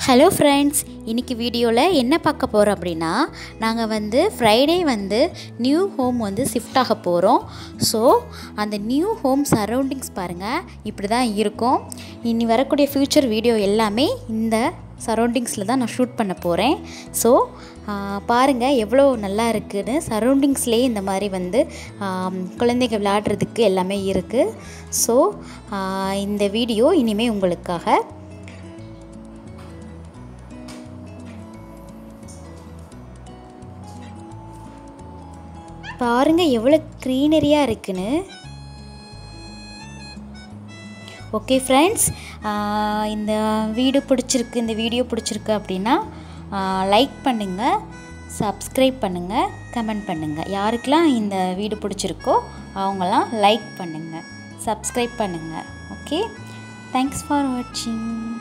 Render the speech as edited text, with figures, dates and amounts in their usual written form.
Hello friends, இன்றைக்கி வீடியோவில் என்ன பார்க்க போகிறோம் அப்படின்னா, நாங்கள் ஃப்ரைடே நியூ ஹோம் ஷிஃப்ட் ஆக போகிறோம். ஸோ அந்த நியூ ஹோம் சரௌண்டிங்ஸ் பாருங்கள், இப்படி தான் இருக்கும். இனி வரக்கூடிய ஃப்யூச்சர் வீடியோ எல்லாமே இந்த சரௌண்டிங்ஸில் தான் நான் ஷூட் பண்ண போகிறேன். ஸோ பாருங்கள் எவ்வளோ நல்லா இருக்குதுன்னு. சரௌண்டிங்ஸ்லேயே இந்த மாதிரி குழந்தைங்க விளையாடுறதுக்கு எல்லாமே இருக்குது. ஸோ இந்த வீடியோ இனிமேல் உங்களுக்காக. பாருங்கள் எவ்வளோ க்ரீனரியாக இருக்குன்னு. ஓகே ஃப்ரெண்ட்ஸ், இந்த வீடியோ பிடிச்சிருக்கு அப்படின்னா லைக் பண்ணுங்கள், சப்ஸ்கிரைப் பண்ணுங்கள், கமெண்ட் பண்ணுங்கள். யாருக்கெல்லாம் இந்த வீடியோ பிடிச்சிருக்கோ அவங்களாம் லைக் பண்ணுங்கள், சப்ஸ்கிரைப் பண்ணுங்கள். ஓகே, தேங்க்ஸ் ஃபார் வாட்சிங்.